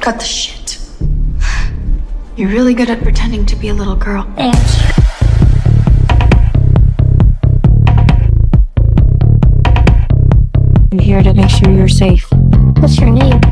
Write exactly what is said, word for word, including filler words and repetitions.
Cut the shit. You're really good at pretending to be a little girl. Thanks. I'm here to make sure you're safe. What's your name?